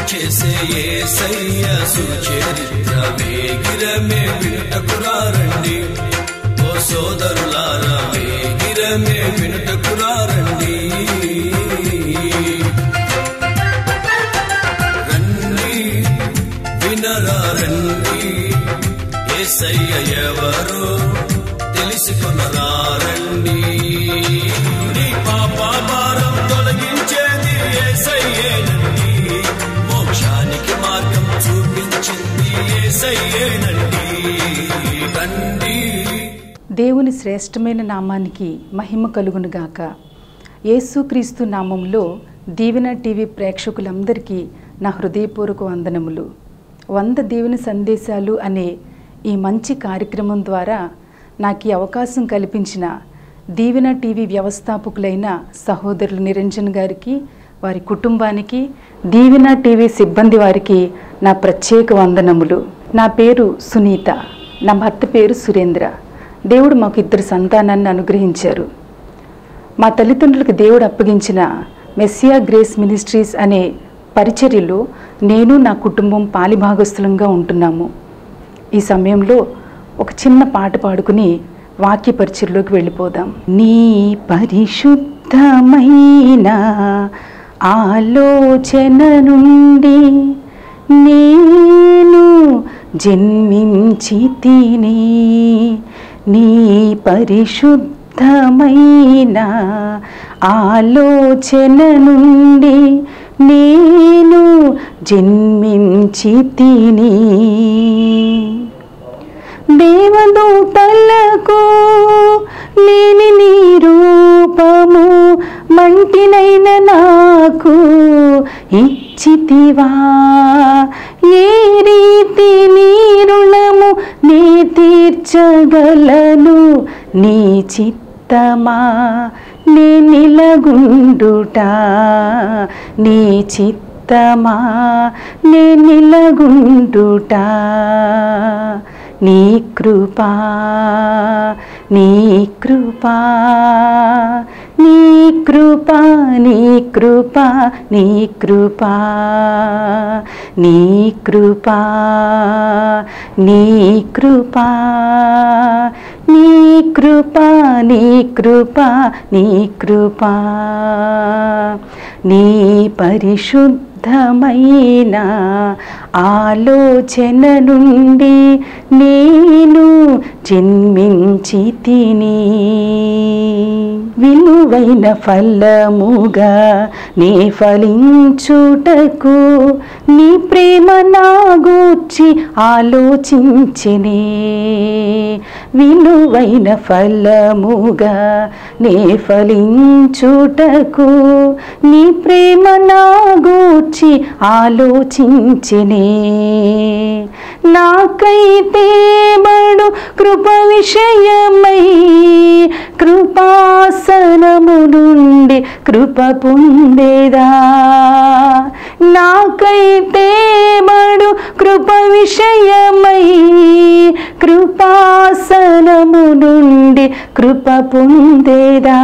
చేసే యేసయ్య సుచరిత్ర వేగిరమే వినుటకురారండి. ఓ సోదరులారా వేగిరమే వినుటకురారండి. రండి వినరారండి, యేసయ్య ఎవరో తెలుసుకొనరారండి. నీ పాప భారం తొలగించేది యేసయ్యేనండి, మోక్షానికి మార్గం చూపించింది యేసయ్యేనండి. రండి. దేవుని శ్రేష్టమైన నామానికి మహిమ కలుగునుగాక. యేసుక్రీస్తు నామంలో దీవెన టీవీ ప్రేక్షకులందరికీ నా హృదయపూర్వక వందనములు. 100 దేవుని సందేశాలు అనే ఈ మంచి కార్యక్రమం ద్వారా నాకు ఈ అవకాశం కల్పించిన దీవెన టీవీ వ్యవస్థాపకులైన సహోదరులు నిరంజన్ గారికి, వారి కుటుంబానికి, దీవెన టీవీ సిబ్బంది వారికి నా ప్రత్యేక వందనములు. నా పేరు సునీత, నా భర్త పేరు సురేంద్ర. దేవుడు మాకు 2 సంతానాన్ని అనుగ్రహించారు. మా తల్లిదండ్రులకు దేవుడు అప్పగించిన మెస్సియా గ్రేస్ మినిస్ట్రీస్ అనే పరిచర్యలో నేను నా కుటుంబం పాలిభాగస్థులంగా ఉంటున్నాము. ఈ సమయంలో ఒక చిన్న పాట పాడుకుని వాక్య పరిచర్యలోకి వెళ్ళిపోదాం. నీ పరిశుద్ధమైన ఆలోచన నుండి నేను జన్మించి తిని, నీ పరిశుద్ధమైన ఆలోచన నుండి నేను జన్మించి తిని, దేవదూతలకు లేని నీ రూపము మంటినైన నాకు ఇచ్చితివా. ఏ రీతి నీ రుణము నీ తీర్చగలను, నీ చిత్తమా నీ నిలగుండుట, నీ చిత్తమా నీ నిలగుండుట. నీ కృపా నీ కృపా నీ కృపా నీ కృపా నీ కృపా నీ కృపా నీ కృపా నీ కృపా నీ కృపా నీ కృపా నీ పరిశుద్ధమైన ఆలోచన నుండి నేను జన్మించి తిని, విలువైన ఫలముగా నీ ఫలించుటకు నీ ప్రేమ నా గూర్చి ఆలోచించినే. విలువైన ఫలముగా నీ ఫలించుటకు నీ ప్రేమ నా గూర్చి ఆలోచించినే. నాకైతే బడు కృప విషయమై కృపాసనము నుండి కృప పొందేదా. నాకైతే బడు కృప విషయమై కృపాసనము నుండి కృప పొందేదా.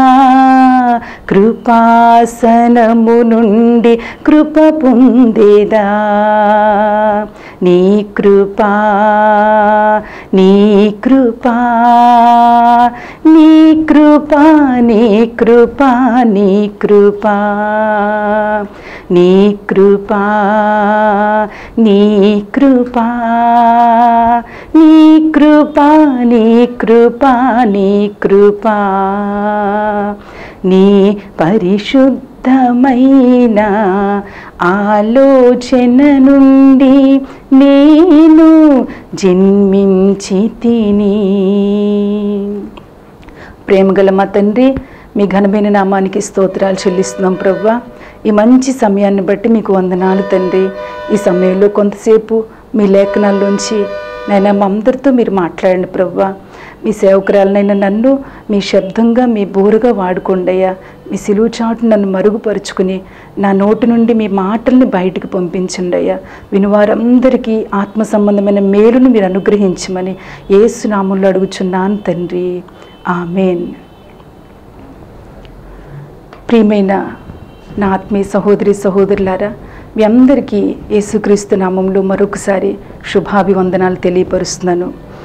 కృపాసనము నుండి కృప పొందేదా. నీ కృపా నీ కృపా నీ కృపా నీ కృపా నీ కృపా నీ కృపా నీ కృపా నీ కృపా నీ కృపా నీ కృపా నీ పరిశుద్ధమైన ఆలోచన నుండి నేను జన్మించి తిని. ప్రేమగల మా తండ్రి, మీ ఘనమైన నామానికి స్తోత్రాలు చెల్లిస్తున్నాం ప్రభువా. ఈ మంచి సమయాన్ని బట్టి మీకు వందనాలు తండ్రి. ఈ సమయంలో కొంతసేపు మీ లేఖనాల్లోంచి నైనా మా అందరితో మీరు మాట్లాడండి ప్రభువా. మీ సేవకురాలనైనా నన్ను మీ శబ్దంగా మీ బోరుగా వాడుకోండయ్యా. మీ సిలువ చాటు నన్ను మరుగుపరుచుకుని నా నోటి నుండి మీ మాటల్ని బయటికి పంపించండి అయ్యా. వినువారందరికీ ఆత్మ సంబంధమైన మేలును మీరు అనుగ్రహించమని యేసు నామములో అడుగుచున్నాను తండ్రి, ఆమేన్. ప్రియమైన నా ఆత్మీయ సహోదరి సహోదరులారా, మీ అందరికీ యేసుక్రీస్తు నామంలో మరొకసారి శుభాభివందనాలు తెలియపరుస్తున్నాను.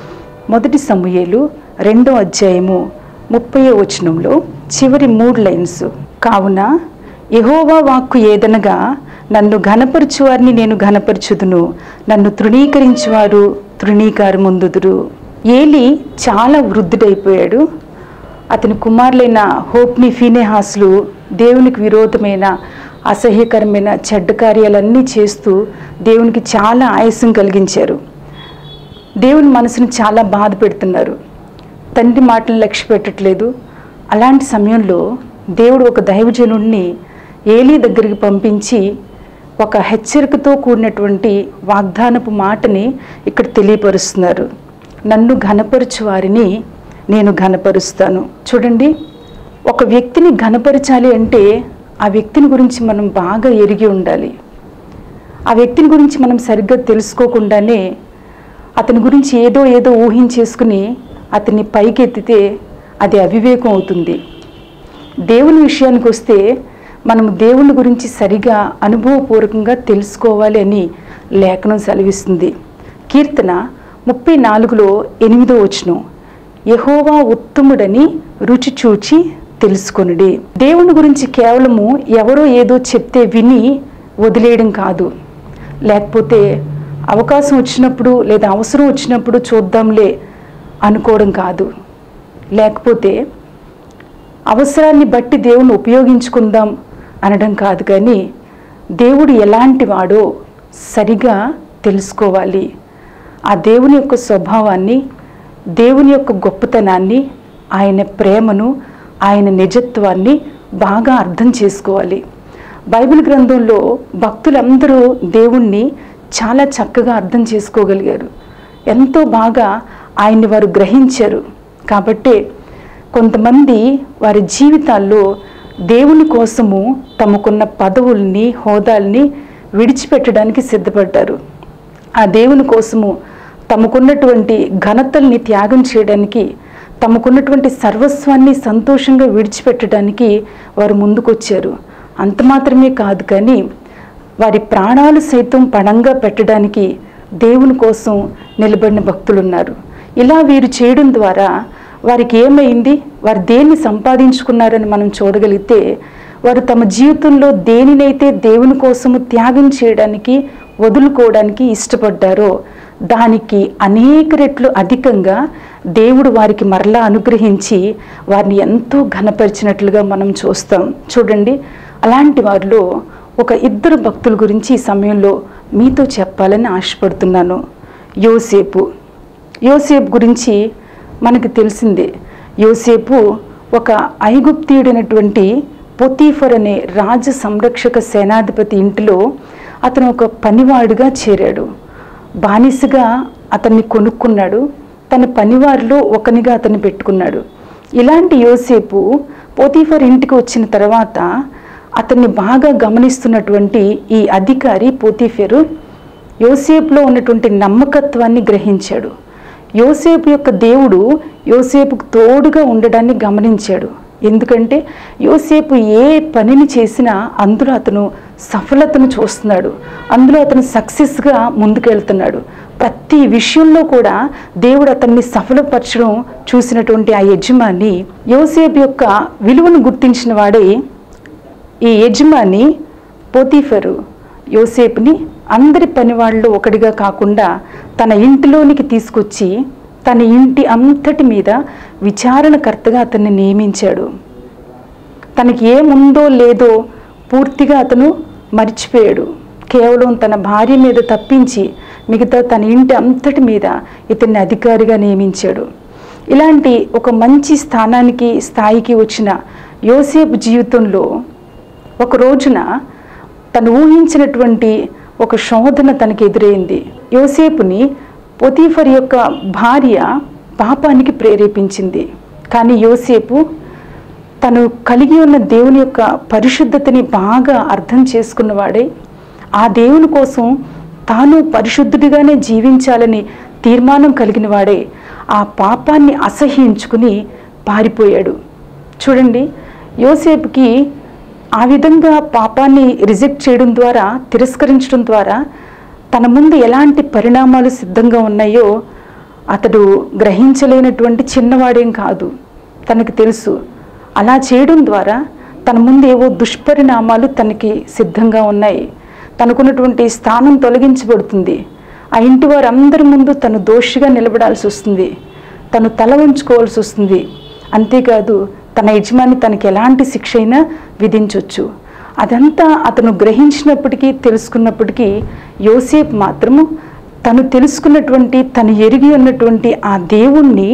1 సమూయేలు 2వ అధ్యాయము 30వ వచనంలో చివరి 3 లైన్స్, కావున యెహోవా వాక్కు ఏదనగా, నన్ను ఘనపరచువారిని నేను ఘనపరచుదును, నన్ను తృణీకరించువారు తృణీకారముందుదురు. ఏలి చాలా వృద్ధుడైపోయాడు. అతని కుమారులైన హోప్ని, ఫీనెహాసులు దేవునికి విరోధమైన అసహ్యకరమైన చెడ్డ కార్యాలన్నీ చేస్తూ దేవునికి చాలా ఆయాసం కలిగించారు. దేవుని మనసును చాలా బాధ పెడుతున్నారు. తండ్రి మాటలు లక్ష్య పెట్టట్లేదు. అలాంటి సమయంలో దేవుడు ఒక దైవజనుడిని ఏలీ దగ్గరికి పంపించి ఒక హెచ్చరికతో కూడినటువంటి వాగ్దానపు మాటని ఇక్కడ తెలియపరుస్తున్నారు. నన్ను ఘనపరచు వారిని నేను ఘనపరుస్తాను. చూడండి, ఒక వ్యక్తిని ఘనపరచాలి అంటే ఆ వ్యక్తిని గురించి మనం బాగా ఎరిగి ఉండాలి. ఆ వ్యక్తిని గురించి మనం సరిగ్గా తెలుసుకోకుండానే అతని గురించి ఏదో ఊహించేసుకుని అతన్ని పైకెత్తితే అది అవివేకం అవుతుంది. దేవుని విషయానికి వస్తే మనం దేవుని గురించి సరిగా అనుభవపూర్వకంగా తెలుసుకోవాలి అని లేఖనం సెలవిస్తుంది. కీర్తన 34లో 8వ వచనం, యెహోవా ఉత్తముడని రుచి చూచి తెలుసుకొనుడి. దేవుని గురించి కేవలము ఎవరో ఏదో చెప్తే విని వదిలేయడం కాదు, లేకపోతే అవకాశం వచ్చినప్పుడు లేదా అవసరం వచ్చినప్పుడు చూద్దాంలే అనుకోవడం కాదు, లేకపోతే అవసరాన్ని బట్టి దేవుని ఉపయోగించుకుందాం అనడం కాదు. కానీ దేవుడు ఎలాంటి వాడో సరిగా తెలుసుకోవాలి. ఆ దేవుని యొక్క స్వభావాన్ని, దేవుని యొక్క గొప్పతనాన్ని, ఆయన ప్రేమను, ఆయన నిజత్వాన్ని బాగా అర్థం చేసుకోవాలి. బైబిల్ గ్రంథంలో భక్తులందరూ దేవుణ్ణి చాలా చక్కగా అర్థం చేసుకోగలిగారు. ఎంతో బాగా ఆయన్ని వారు గ్రహించారు. కాబట్టే కొంతమంది వారి జీవితాల్లో దేవుని కోసము తమకున్న పదవుల్ని, హోదాల్ని విడిచిపెట్టడానికి సిద్ధపడ్డారు. ఆ దేవుని కోసము తమకున్నటువంటి ఘనతల్ని త్యాగం చేయడానికి, తమకున్నటువంటి సర్వస్వాన్ని సంతోషంగా విడిచిపెట్టడానికి వారు ముందుకొచ్చారు. అంత మాత్రమే కాదు, కానీ వారి ప్రాణాలు సైతం పణంగా పెట్టడానికి దేవుని కోసం నిలబడిన భక్తులున్నారు. ఇలా వీరు చేయడం ద్వారా వారికి ఏమైంది, వారు దేన్ని సంపాదించుకున్నారని మనం చూడగలిగితే, వారు తమ జీవితంలో దేనినైతే దేవుని కోసము త్యాగం చేయడానికి, వదులుకోవడానికి ఇష్టపడ్డారో దానికి అనేక రెట్లు అధికంగా దేవుడు వారికి మరలా అనుగ్రహించి వారిని ఎంతో ఘనపరిచినట్లుగా మనం చూస్తాం. చూడండి, అలాంటి వారిలో ఒక 2 భక్తుల గురించి ఈ సమయంలో మీతో చెప్పాలని ఆశపడుతున్నాను. యోసేపు గురించి మనకు తెలిసిందే. యోసేపు ఒక ఐగుప్తీయుడైనటువంటి పొతీఫర్ అనే రాజ సంరక్షక సేనాధిపతి ఇంటిలో అతను ఒక పనివాడుగా చేరాడు. బానిసగా అతన్ని కొనుక్కున్నాడు. తన పనివారిలో ఒకనిగా అతన్ని పెట్టుకున్నాడు. ఇలాంటి యోసేపు పొతీఫర్ ఇంటికి వచ్చిన తర్వాత అతన్ని బాగా గమనిస్తున్నటువంటి ఈ అధికారి పొతీఫరు యోసేపులో ఉన్నటువంటి నమ్మకత్వాన్ని గ్రహించాడు. యోసేపు యొక్క దేవుడు యోసేపుకు తోడుగా ఉండడాన్ని గమనించాడు. ఎందుకంటే యోసేపు ఏ పనిని చేసినా అందులో అతను సఫలతను చూస్తున్నాడు, అందులో అతను సక్సెస్గా ముందుకెళ్తున్నాడు. ప్రతి విషయంలో కూడా దేవుడు అతన్ని సఫలపరచడం చూసినటువంటి ఆ యజమాని, యోసేపు యొక్క విలువను గుర్తించిన వాడే ఈ యజమాని పొతీఫరు యోసేపుని అందరి పనివాళ్ళలో ఒకటిగా కాకుండా తన ఇంటిలోనికి తీసుకొచ్చి తన ఇంటి అంతటి మీద విచారణకర్తగా అతన్ని నియమించాడు. తనకి ఏముందో లేదో పూర్తిగా అతను మర్చిపోయాడు. కేవలం తన భార్య మీద తప్పించి మిగతా తన ఇంటి అంతటి మీద ఇతన్ని అధికారిగా నియమించాడు. ఇలాంటి ఒక మంచి స్థాయికి వచ్చిన యోసేపు జీవితంలో ఒక రోజున తను ఊహించినటువంటి ఒక శోధన తనకి ఎదురైంది. యోసేపుని పొతీఫర్ యొక్క భార్య పాపానికి ప్రేరేపించింది. కానీ యోసేపు తను కలిగి ఉన్న దేవుని యొక్క పరిశుద్ధతని బాగా అర్థం చేసుకున్నవాడే, ఆ దేవుని కోసం తాను పరిశుద్ధుడిగానే జీవించాలని తీర్మానం కలిగిన వాడే ఆ పాపాన్ని అసహ్యించుకుని పారిపోయాడు. చూడండి, యోసేపుకి ఆ విధంగా పాపాన్ని రిజెక్ట్ చేయడం ద్వారా, తిరస్కరించడం ద్వారా తన ముందు ఎలాంటి పరిణామాలు సిద్ధంగా ఉన్నాయో అతడు గ్రహించలేనటువంటి చిన్నవాడేం కాదు. తనకు తెలుసు అలా చేయడం ద్వారా తన ముందు ఏవో దుష్పరిణామాలు తనకి సిద్ధంగా ఉన్నాయి. తనకున్నటువంటి స్థానం తొలగించబడుతుంది. ఆ ఇంటి వారందరి ముందు తను దోషిగా నిలబడాల్సి వస్తుంది. తను తల ఉంచుకోవాల్సి వస్తుంది. అంతేకాదు తన యజమాని తనకి ఎలాంటి శిక్ష అయినా విధించవచ్చు. అదంతా అతను గ్రహించినప్పటికీ, తెలుసుకున్నప్పటికీ యోసేపు మాత్రము తను తెలుసుకున్నటువంటి, తను ఎరిగి ఉన్నటువంటి ఆ దేవుణ్ణి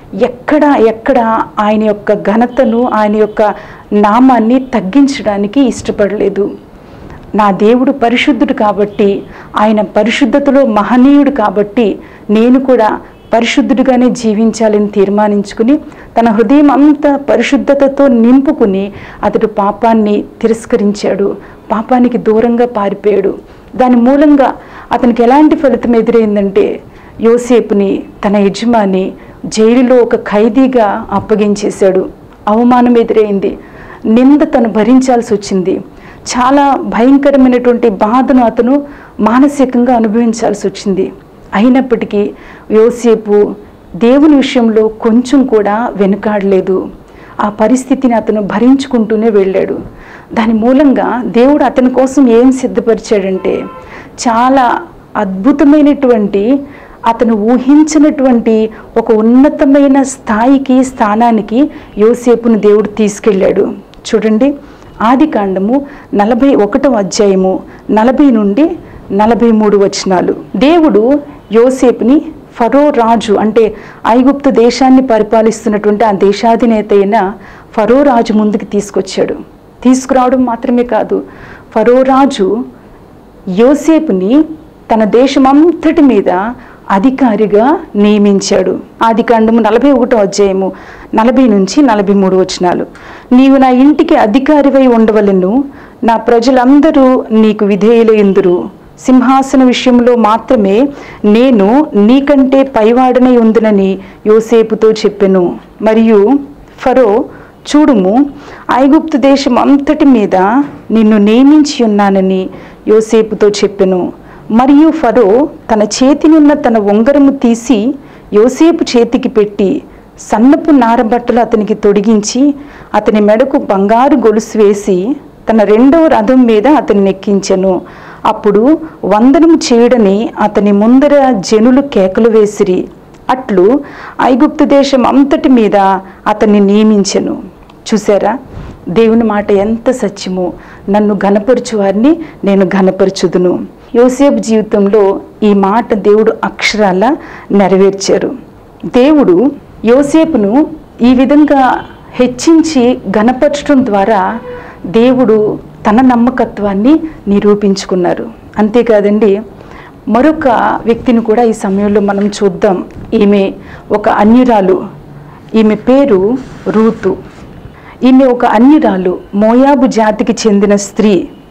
ఎక్కడ ఆయన యొక్క ఘనతను, ఆయన యొక్క నామాన్ని తగ్గించడానికి ఇష్టపడలేదు. నా దేవుడు పరిశుద్ధుడు కాబట్టి, ఆయన పరిశుద్ధతలో మహనీయుడు కాబట్టి నేను కూడా పరిశుద్ధుడిగానే జీవించాలని తీర్మానించుకుని తన హృదయం అంతా పరిశుద్ధతతో నింపుకుని అతడు పాపాన్ని తిరస్కరించాడు. పాపానికి దూరంగా పారిపోయాడు. దాని మూలంగా అతనికి ఎలాంటి ఫలితం ఎదురైందంటే, యోసేపుని తన యజమాని జైలులో ఒక ఖైదీగా అప్పగించేశాడు. అవమానం ఎదురైంది. నింద తను భరించాల్సి వచ్చింది. చాలా భయంకరమైనటువంటి బాధను అతను మానసికంగా అనుభవించాల్సి వచ్చింది. అయినప్పటికీ యోసేపు దేవుని విషయంలో కొంచెం కూడా వెనుకాడలేదు. ఆ పరిస్థితిని అతను భరించుకుంటూనే వెళ్ళాడు. దాని మూలంగా దేవుడు అతని కోసం ఏం సిద్ధపరిచాడంటే, చాలా అద్భుతమైనటువంటి, అతను ఊహించినటువంటి ఒక ఉన్నతమైన స్థాయికి, స్థానానికి యోసేపును దేవుడు తీసుకెళ్ళాడు. చూడండి, ఆదికాండము 41వ అధ్యాయము 40 నుండి 43 వచనాలు. దేవుడు యోసేపుని ఫరో రాజు, అంటే ఐగుప్తు దేశాన్ని పరిపాలిస్తున్నటువంటి ఆ దేశాధినేత అయిన ఫరో రాజు ముందుకు తీసుకొచ్చాడు. తీసుకురావడం మాత్రమే కాదు, ఫరో రాజు యోసేపుని తన దేశమంతటి మీద అధికారిగా నియమించాడు. ఆదికాండము 41వ అధ్యాయము 40 నుంచి 43 వచనాలు. నీవు నా ఇంటికి అధికారివై ఉండవలెను, నా ప్రజలందరూ నీకు విధేయులైందురు. సింహాసన విషయంలో మాత్రమే నేను నీకంటే పైవాడనై ఉందునని యోసేపుతో చెప్పెను. మరియు ఫరో, చూడుము, ఐగుప్తు దేశం అంతటి మీద నిన్ను నియమించి ఉన్నానని యోసేపుతో చెప్పెను. మరియు ఫరో తన చేతినున్న తన ఉంగరము తీసి యోసేపు చేతికి పెట్టి సన్నపు నారబట్టలు అతనికి తొడిగించి అతని మెడకు బంగారు గొలుసు వేసి తన 2వ రథం మీద అతన్ని ఎక్కించెను. అప్పుడు వందనము చేయడని అతని ముందర జనులు కేకలు వేసిరి. అట్లు ఐగుప్తు దేశం అంతటి మీద అతన్ని నియమించెను. చూసారా, దేవుని మాట ఎంత సత్యమో. నన్ను ఘనపరచు వారిని నేను ఘనపరచుదును. యోసేపు జీవితంలో ఈ మాట దేవుడు అక్షరాల నెరవేర్చారు. దేవుడు యోసేపును ఈ విధంగా హెచ్చించి ఘనపరచడం ద్వారా దేవుడు తన నమ్మకత్వాన్ని నిరూపించుకున్నారు. అంతేకాదండి, మరొక వ్యక్తిని కూడా ఈ సమయంలో మనం చూద్దాం. ఈమె ఒక అన్యురాలు. ఈమె పేరు రూతు. ఈమె ఒక అన్యురాలు, మోయాబు జాతికి చెందిన స్త్రీ.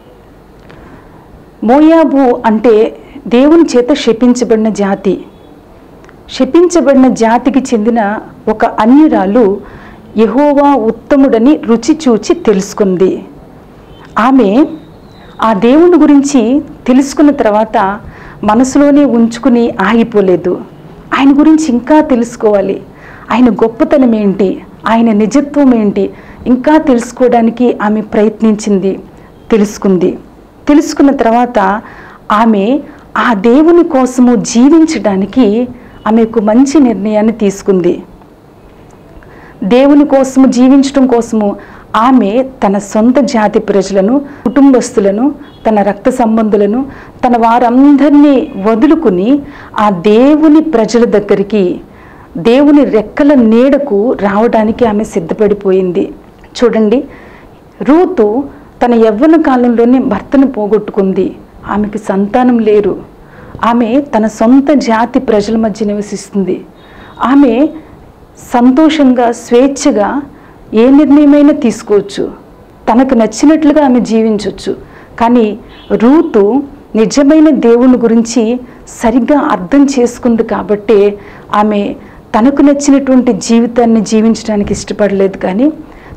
మోయాబు అంటే దేవుని చేత శపించబడిన జాతి. శపించబడిన జాతికి చెందిన ఒక అన్యురాలు యెహోవా ఉత్తముడని రుచి చూచి తెలుసుకుంది. ఆమె ఆ దేవుని గురించి తెలుసుకున్న తర్వాత మనసులోనే ఉంచుకుని ఆగిపోలేదు. ఆయన గురించి ఇంకా తెలుసుకోవాలి, ఆయన గొప్పతనం ఏంటి, ఆయన నిజత్వం ఏంటి, ఇంకా తెలుసుకోవడానికి ఆమె ప్రయత్నించింది, తెలుసుకుంది. తెలుసుకున్న తర్వాత ఆమె ఆ దేవుని కోసము జీవించడానికి ఆమెకు మంచి నిర్ణయాన్ని తీసుకుంది. దేవుని కోసము జీవించడం కోసము ఆమె తన సొంత జాతి ప్రజలను, కుటుంబస్తులను, తన రక్త సంబంధులను, తన వారందరినీ వదులుకుని ఆ దేవుని ప్రజల దగ్గరికి, దేవుని రెక్కల నీడకు రావడానికి ఆమె సిద్ధపడిపోయింది. చూడండి, రూతు తన యవ్వన కాలంలోనే భర్తను పోగొట్టుకుంది. ఆమెకి సంతానం లేరు. ఆమె తన సొంత జాతి ప్రజల మధ్య నివసిస్తుంది. ఆమె సంతోషంగా, స్వేచ్ఛగా ఏ నిర్ణయమైనా తీసుకోవచ్చు, తనకు నచ్చినట్లుగా ఆమె జీవించవచ్చు. కానీ రూతు నిజమైన దేవుని గురించి సరిగ్గా అర్థం చేసుకుంది కాబట్టే ఆమె తనకు నచ్చినటువంటి జీవితాన్ని జీవించడానికి ఇష్టపడలేదు. కానీ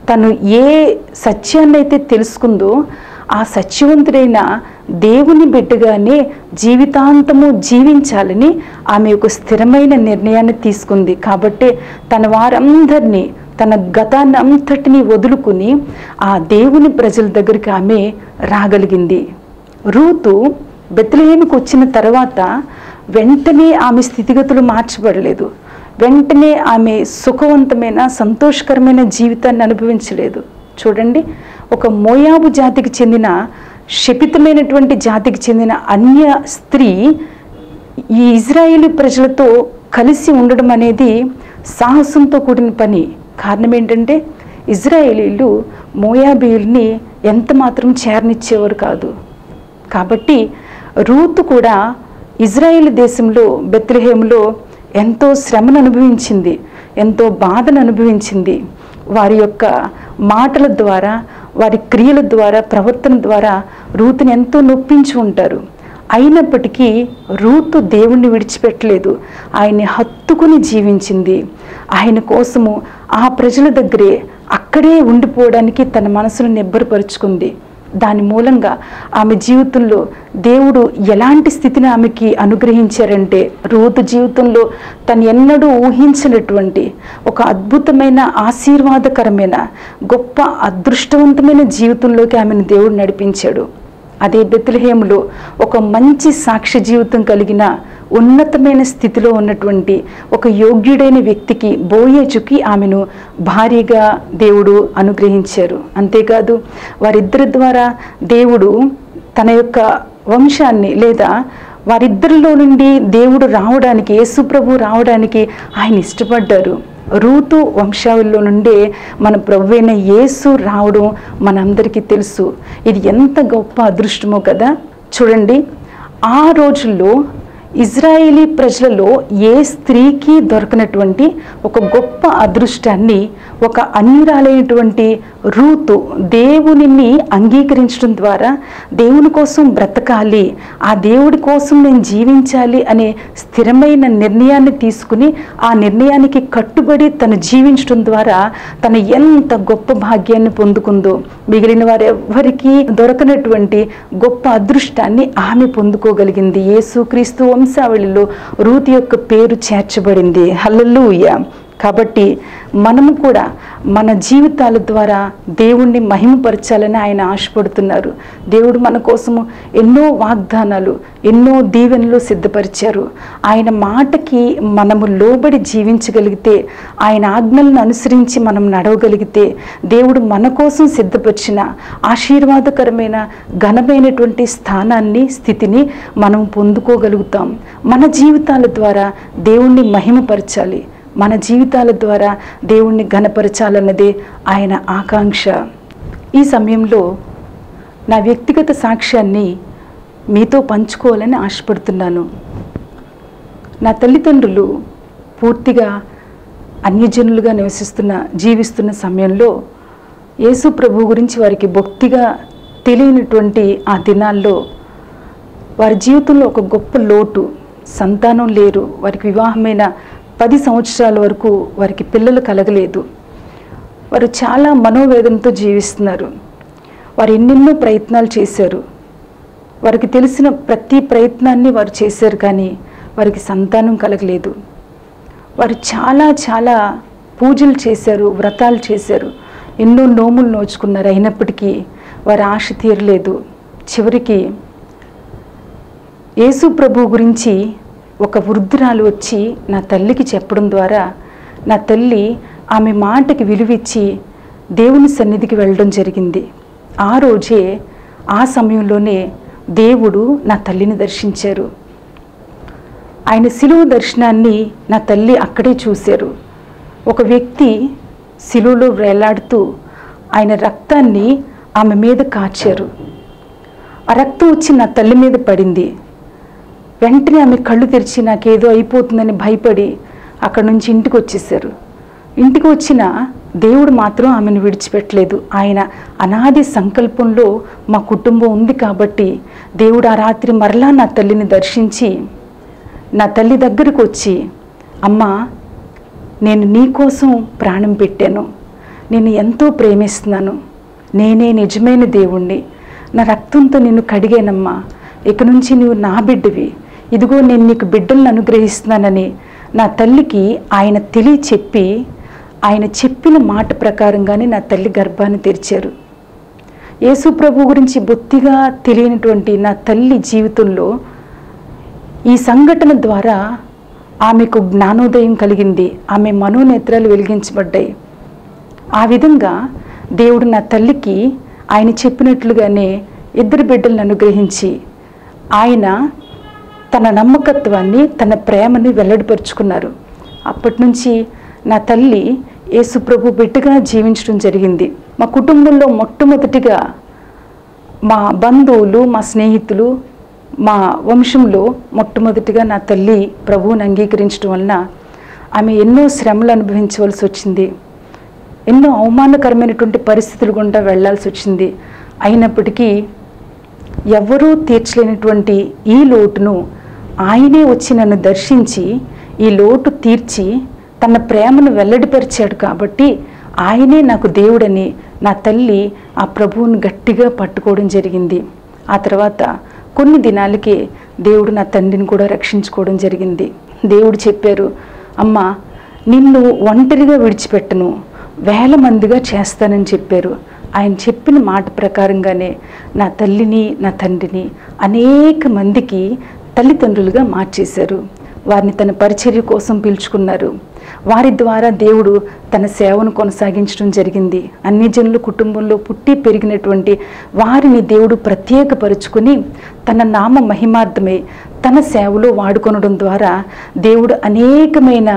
తను ఏ సత్యాన్ని అయితే తెలుసుకుందో ఆ సత్యవంతుడైన దేవుని బిడ్డగానే జీవితాంతము జీవించాలని ఆమె ఒక స్థిరమైన నిర్ణయాన్ని తీసుకుంది. కాబట్టి తన వారందరినీ, తన గతాన్ని అంతటినీ వదులుకుని ఆ దేవుని ప్రజల దగ్గరికి ఆమె రాగలిగింది. రూతు బెత్లెహేముకు వచ్చిన తర్వాత వెంటనే ఆమె స్థితిగతులు మార్చబడలేదు. వెంటనే ఆమె సుఖవంతమైన, సంతోషకరమైన జీవితాన్ని అనుభవించలేదు. చూడండి, ఒక మోయాబు జాతికి చెందిన, శపితమైనటువంటి జాతికి చెందిన అన్య స్త్రీ ఈ ఇజ్రాయేలీ ప్రజలతో కలిసి ఉండడం అనేది సాహసంతో కూడిన పని. కారణం ఏంటంటే ఇజ్రాయేలీలు మోయాబీయుల్ని ఎంత మాత్రం చేరనిచ్చేవారు కాదు. కాబట్టి రూతు కూడా ఇజ్రాయేల్ దేశంలో బెత్లెహేములో ఎంతో శ్రమను అనుభవించింది, ఎంతో బాధను అనుభవించింది. వారి యొక్క మాటల ద్వారా, వారి క్రియల ద్వారా, ప్రవర్తన ద్వారా రూతుని ఎంతో నొప్పించి ఉంటారు. అయినప్పటికీ రూతు దేవుణ్ణి విడిచిపెట్టలేదు. ఆయన్ని హత్తుకుని జీవించింది. ఆయన కోసము ఆ ప్రజల దగ్గరే, అక్కడే ఉండిపోవడానికి తన మనసును నిబ్బరపరుచుకుంది. దాని మూలంగా ఆమె జీవితంలో దేవుడు ఎలాంటి స్థితిని ఆమెకి అనుగ్రహించారంటే, రూతు జీవితంలో తను ఎన్నడూ ఊహించినటువంటి ఒక అద్భుతమైన, ఆశీర్వాదకరమైన, గొప్ప అదృష్టవంతమైన జీవితంలోకి ఆమెను దేవుడు నడిపించాడు. అదే బెత్లెహేములో ఒక మంచి సాక్ష్య జీవితం కలిగిన, ఉన్నతమైన స్థితిలో ఉన్నటువంటి ఒక యోగ్యుడైన వ్యక్తికి, బోయేజుకి ఆమెను భారీగా దేవుడు అనుగ్రహించారు. అంతేకాదు, వారిద్దరి ద్వారా దేవుడు తన యొక్క వంశాన్ని, లేదా వారిద్దరిలో నుండి దేవుడు రావడానికి, యేసుప్రభు రావడానికి ఆయన ఇష్టపడ్డారు. రూతు వంశావళిలో నుండే మన ప్రభువైన యేసు రావడం మనందరికీ తెలుసు. ఇది ఎంత గొప్ప అదృష్టమో కదా. చూడండి, ఆ రోజుల్లో ఇజ్రాయేలీ ప్రజలలో ఏ స్త్రీకి దొరకనటువంటి ఒక గొప్ప అదృష్టాన్ని ఒక అన్యురాలైనటువంటి రూతు దేవునిని అంగీకరించడం ద్వారా, దేవుని కోసం బ్రతకాలి, ఆ దేవుడి కోసం నేను జీవించాలి అనే స్థిరమైన నిర్ణయాన్ని తీసుకుని, ఆ నిర్ణయానికి కట్టుబడి తను జీవించడం ద్వారా తను ఎంత గొప్ప భాగ్యాన్ని పొందుకుందో, మిగిలిన వారెవ్వరికీ దొరకనటువంటి గొప్ప అదృష్టాన్ని ఆమె పొందుకోగలిగింది. యేసుక్రీస్తు వంశావళిలో రూతు యొక్క పేరు చేర్చబడింది. హల్లెలూయా. కాబట్టి మనము కూడా మన జీవితాల ద్వారా దేవుణ్ణి మహిమపరచాలని ఆయన ఆశపడుతున్నారు. దేవుడు మన కోసము ఎన్నో వాగ్దానాలు, ఎన్నో దీవెనలు సిద్ధపరిచారు. ఆయన మాటకి మనము లోబడి జీవించగలిగితే, ఆయన ఆజ్ఞలను అనుసరించి మనం నడవగలిగితే, దేవుడు మన కోసం సిద్ధపరిచిన ఆశీర్వాదకరమైన, ఘనమైనటువంటి స్థానాన్ని, స్థితిని మనం పొందుకోగలుగుతాం. మన జీవితాల ద్వారా దేవుణ్ణి మహిమపరచాలి, మన జీవితాల ద్వారా దేవుణ్ణి ఘనపరచాలన్నదే ఆయన ఆకాంక్ష. ఈ సమయంలో నా వ్యక్తిగత సాక్ష్యాన్ని మీతో పంచుకోవాలని ఆశపడుతున్నాను. నా తల్లిదండ్రులు పూర్తిగా అన్యజనులుగా జీవిస్తున్న సమయంలో యేసు ప్రభు గురించి వారికి భక్తిగా తెలియనటువంటి ఆ దినాల్లో వారి జీవితంలో ఒక గొప్ప లోటు, సంతానం లేరు. వారికి వివాహమైన 10 సంవత్సరాల వరకు వారికి పిల్లలు కలగలేదు. వారు చాలా మనోవేదనతో జీవిస్తున్నారు. వారు ఎన్నెన్నో ప్రయత్నాలు చేశారు. వారికి తెలిసిన ప్రతి ప్రయత్నాన్ని వారు చేశారు, కానీ వారికి సంతానం కలగలేదు. వారు చాలా పూజలు చేశారు, వ్రతాలు చేశారు, ఎన్నో నోములు నోచుకున్నారు. అయినప్పటికీ వారి ఆశ తీరలేదు. చివరికి యేసు ప్రభు గురించి ఒక వృద్ధురాలు వచ్చి నా తల్లికి చెప్పడం ద్వారా నా తల్లి ఆమె మాటకి విలువిచ్చి దేవుని సన్నిధికి వెళ్ళడం జరిగింది. ఆ రోజే, ఆ సమయంలోనే దేవుడు నా తల్లిని దర్శించారు. ఆయన శిలువ దర్శనాన్ని నా తల్లి అక్కడే చూశారు. ఒక వ్యక్తి శిలువలో వేలాడుతూ ఆయన రక్తాన్ని ఆమె మీద కాచారు. ఆ రక్తం వచ్చి నా తల్లి మీద పడింది. వెంటనే ఆమె కళ్ళు తెరిచి నాకేదో అయిపోతుందని భయపడి అక్కడి నుంచి ఇంటికి వచ్చేసారు. ఇంటికి వచ్చిన దేవుడు మాత్రం ఆమెను విడిచిపెట్టలేదు. ఆయన అనాది సంకల్పంలో మా కుటుంబం ఉంది కాబట్టి దేవుడు ఆ రాత్రి మరలా నా తల్లిని దర్శించి నా తల్లి దగ్గరకు వచ్చి, అమ్మా, నేను నీ కోసం ప్రాణం పెట్టాను, నేను ఎంతో ప్రేమిస్తున్నాను, నేనే నిజమైన దేవుణ్ణి, నా రక్తంతో నిన్ను కడిగానమ్మా, ఇక నుంచి నువ్వు నా బిడ్డవి, ఇదిగో నేను నీకు బిడ్డలను అనుగ్రహిస్తున్నానని నా తల్లికి ఆయన తెలియచెప్పి ఆయన చెప్పిన మాట ప్రకారంగానే నా తల్లి గర్భాన్ని తెరిచారు. యేసు ప్రభు గురించి బొత్తిగా తెలియనటువంటి నా తల్లి జీవితంలో ఈ సంఘటన ద్వారా ఆమెకు జ్ఞానోదయం కలిగింది, ఆమె మనోనేత్రాలు వెలిగించబడ్డాయి. ఆ విధంగా దేవుడు నా తల్లికి ఆయన చెప్పినట్లుగానే 2 బిడ్డలను అనుగ్రహించి ఆయన తన నమ్మకత్వాన్ని, తన ప్రేమని వెల్లడిపరుచుకున్నారు. అప్పటి నుంచి నా తల్లి యేసు ప్రభు బిడ్డగా జీవించడం జరిగింది. మా కుటుంబంలో మొట్టమొదటిగా మా బంధువులు, మా స్నేహితులు, మా వంశంలో మొట్టమొదటిగా నా తల్లి ప్రభువుని అంగీకరించడం వలన ఆమె ఎన్నో శ్రమలు అనుభవించవలసి వచ్చింది, ఎన్నో అవమానకరమైనటువంటి పరిస్థితులు గుండా వెళ్లాల్సి వచ్చింది. అయినప్పటికీ ఎవరూ తీర్చలేనటువంటి ఈ లోటును ఆయనే వచ్చి నన్ను దర్శించి ఈ లోటు తీర్చి తన ప్రేమను వెల్లడిపరిచాడు. కాబట్టి ఆయనే నాకు దేవుడని నా తల్లి ఆ ప్రభువును గట్టిగా పట్టుకోవడం జరిగింది. ఆ తర్వాత కొన్ని దినాలకే దేవుడు నా తండ్రిని కూడా రక్షించుకోవడం జరిగింది. దేవుడు చెప్పారు, అమ్మ నిన్ను ఒంటరిగా విడిచిపెట్టను, 1000 మందిగా చేస్తానని చెప్పారు. ఆయన చెప్పిన మాట ప్రకారంగానే నా తల్లిని, నా తండ్రిని అనేక మందికి తల్లిదండ్రులుగా మార్చేశారు. వారిని తన పరిచర్య కోసం పిలుచుకున్నారు. వారి ద్వారా దేవుడు తన సేవను కొనసాగించడం జరిగింది. అన్ని జనుల కుటుంబంలో పుట్టి పెరిగినటువంటి వారిని దేవుడు ప్రత్యేకపరుచుకుని తన నామ మహిమార్థమై తన సేవలో వాడుకొనడం ద్వారా దేవుడు అనేకమైన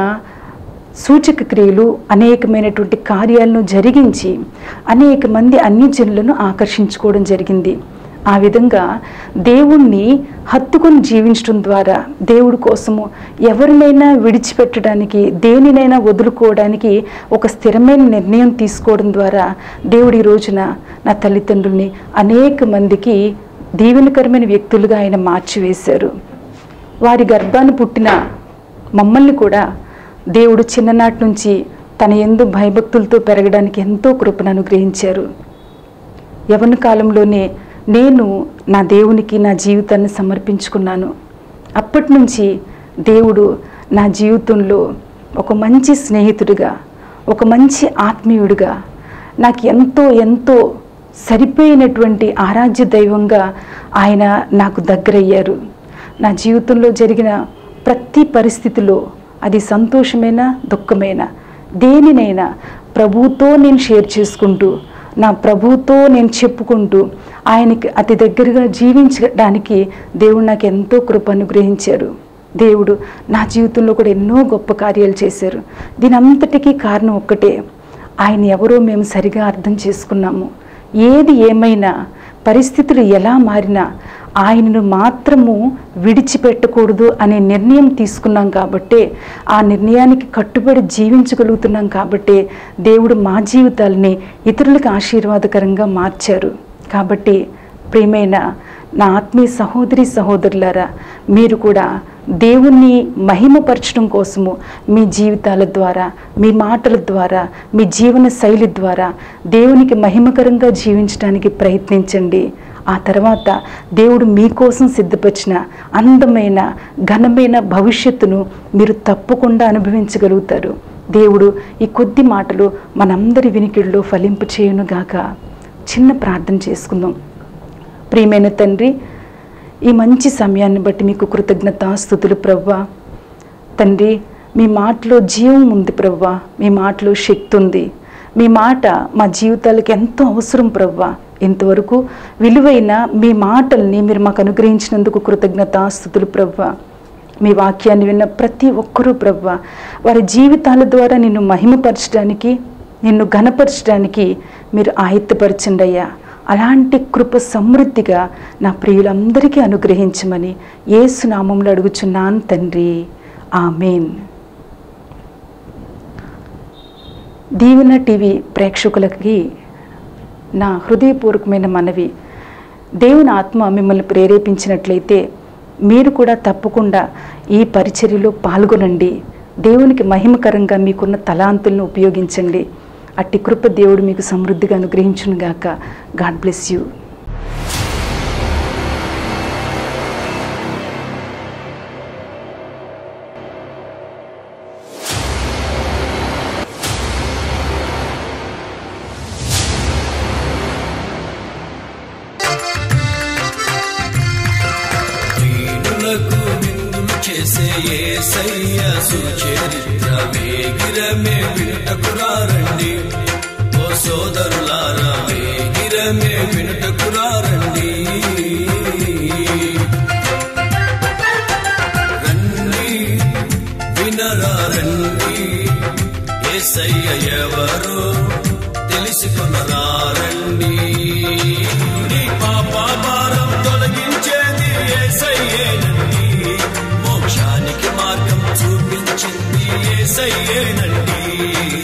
సూచక క్రియలు, అనేకమైనటువంటి కార్యాలను జరిగించి అనేక మంది అన్యజనులను ఆకర్షించుకోవడం జరిగింది. ఆ విధంగా దేవుణ్ణి హత్తుకొని జీవించడం ద్వారా దేవుడి కోసము ఎవరినైనా విడిచిపెట్టడానికి, దేనినైనా వదులుకోవడానికి ఒక స్థిరమైన నిర్ణయం తీసుకోవడం ద్వారా దేవుడి రోజున నా తల్లిదండ్రుల్ని అనేక మందికి దీవెనకరమైన వ్యక్తులుగా ఆయన మార్చివేశారు. వారి గర్భాన్ని పుట్టిన మమ్మల్ని కూడా దేవుడు చిన్ననాటి నుంచి తన యందు భయభక్తులతో పెరగడానికి ఎంతో కృపను అనుగ్రహించారు. యవ్వన కాలంలోనే నేను నా దేవునికి నా జీవితాన్ని సమర్పించుకున్నాను. అప్పటి నుంచి దేవుడు నా జీవితంలో ఒక మంచి స్నేహితుడిగా, ఒక మంచి ఆత్మీయుడిగా, నాకు ఎంతో ఎంతో సరిపోయినటువంటి ఆరాధ్య దైవంగా ఆయన నాకు దగ్గరయ్యారు. నా జీవితంలో జరిగిన ప్రతి పరిస్థితిలో, అది సంతోషమైనా దుఃఖమైనా, దేనినైనా ప్రభువుతో నేను షేర్ చేసుకుంటూ, నా ప్రభువుతో నేను చెప్పుకుంటూ ఆయనకి అతి దగ్గరగా జీవించడానికి దేవుడు నాకు ఎంతో కృప అనుగ్రహించారు. దేవుడు నా జీవితంలో కూడా ఎన్నో గొప్ప కార్యాలు చేశారు. దీని అంతటికీ కారణం ఒక్కటే, ఆయన ఎవరో మేము సరిగా అర్థం చేసుకున్నాము. ఏది ఏమైనా, పరిస్థితులు ఎలా మారినా ఆయనను మాత్రము విడిచిపెట్టకూడదు అనే నిర్ణయం తీసుకున్నాం కాబట్టే, ఆ నిర్ణయానికి కట్టుబడి జీవించగలుగుతున్నాం కాబట్టే దేవుడు మా జీవితాలని ఇతరులకు ఆశీర్వాదకరంగా మార్చారు. కాబట్టి ప్రియమైన నా ఆత్మీయ సహోదరి సహోదరులారా, మీరు కూడా దేవుణ్ణి మహిమపరచడం కోసము మీ జీవితాల ద్వారా, మీ మాటల ద్వారా, మీ జీవన శైలి ద్వారా దేవునికి మహిమకరంగా జీవించడానికి ప్రయత్నించండి. ఆ తర్వాత దేవుడు మీకోసం సిద్ధపరిచిన అందమైన ఘనమైన భవిష్యత్తును మీరు తప్పకుండా అనుభవించగలుగుతారు. దేవుడు ఈ కొద్ది మాటలు మనందరి వినికిడిలో ఫలింపు చేయునుగాక. చిన్న ప్రార్థన చేసుకుందాం. ప్రియమైన తండ్రి, ఈ మంచి సమయాన్ని బట్టి మీకు కృతజ్ఞతాస్తుతులు ప్రభువా. తండ్రి, మీ మాటలో జీవం ఉంది ప్రభువా, మీ మాటలో శక్తి ఉంది. మీ మాట మా జీవితాలకు ఎంతో అవసరం ప్రభువా. ఇంతవరకు విలువైన మీ మాటల్ని మీరు మాకు అనుగ్రహించినందుకు కృతజ్ఞతాస్తుతులు ప్రభువా. మీ వాక్యాన్ని విన్న ప్రతి ఒక్కరూ ప్రభువా, వారి జీవితాల ద్వారా నిన్ను మహిమపరచడానికి, నిన్ను ఘనపరచడానికి మీరు ఆయత్తపరచండి అయ్యా. అలాంటి కృప సమృద్ధిగా నా ప్రియులందరికీ అనుగ్రహించమని యేసు నామములో అడుగుచున్నాను తండ్రి, ఆమేన్. దీవెన టీవీ ప్రేక్షకులకి నా హృదయపూర్వకమైన మనవి, దేవుని ఆత్మ మిమ్మల్ని ప్రేరేపించినట్లయితే మీరు కూడా తప్పకుండా ఈ పరిచర్యలో పాల్గొనండి. దేవునికి మహిమకరంగా మీకున్న తలాంతులను ఉపయోగించండి. అట్టి కృప దేవుడు మీకు సమృద్ధిగా అనుగ్రహించునుగాక. God bless you. చేసే యేసయ్య సుచరిత్ర వేగిరమే వినుటకురారండి. ఓ సోదరులారా వేగిరమే వినుటకురారండి. రండి వినరారండి, యేసయ్య ఎవరో తెలుసుకొనరారండి. నీ పాప భారం తొలగించేది యేసయ్యేనండి. మోక్షానికి మార్గం చూపించింది యేసయ్యేనండి.